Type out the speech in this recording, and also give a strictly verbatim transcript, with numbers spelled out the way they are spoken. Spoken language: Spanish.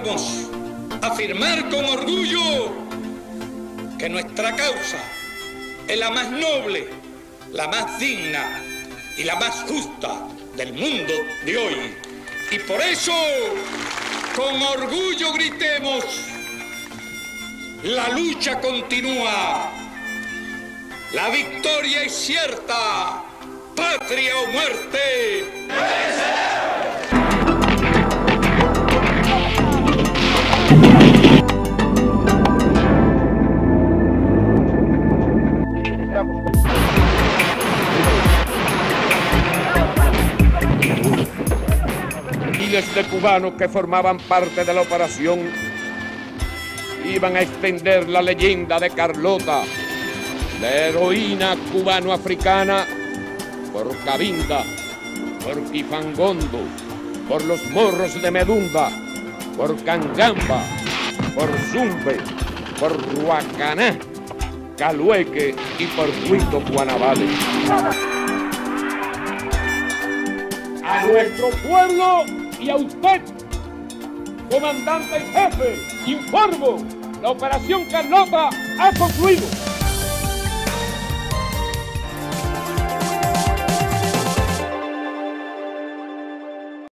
vamos a afirmar con orgullo que nuestra causa es la más noble, la más digna y la más justa del mundo de hoy. Y por eso, con orgullo gritemos: la lucha continúa, la victoria es cierta, patria o muerte. Miles de cubanos que formaban parte de la operación iban a extender la leyenda de Carlota, la heroína cubano-africana, por Cabinda, por Kifangondo, por los morros de Medunda, por Cangamba, por Zumbe, por Ruacaná, Calueque y por Cuito Guanabale. A nuestro pueblo y a usted, comandante en jefe, informo, la operación Carlota ha concluido.